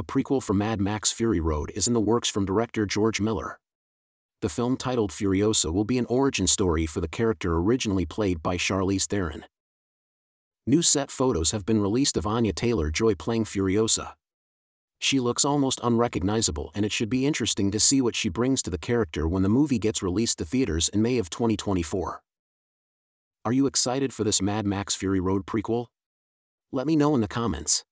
A prequel for Mad Max Fury Road is in the works from director George Miller. The film, titled Furiosa, will be an origin story for the character originally played by Charlize Theron. New set photos have been released of Anya Taylor-Joy playing Furiosa. She looks almost unrecognizable, and it should be interesting to see what she brings to the character when the movie gets released to theaters in May of 2024. Are you excited for this Mad Max Fury Road prequel? Let me know in the comments.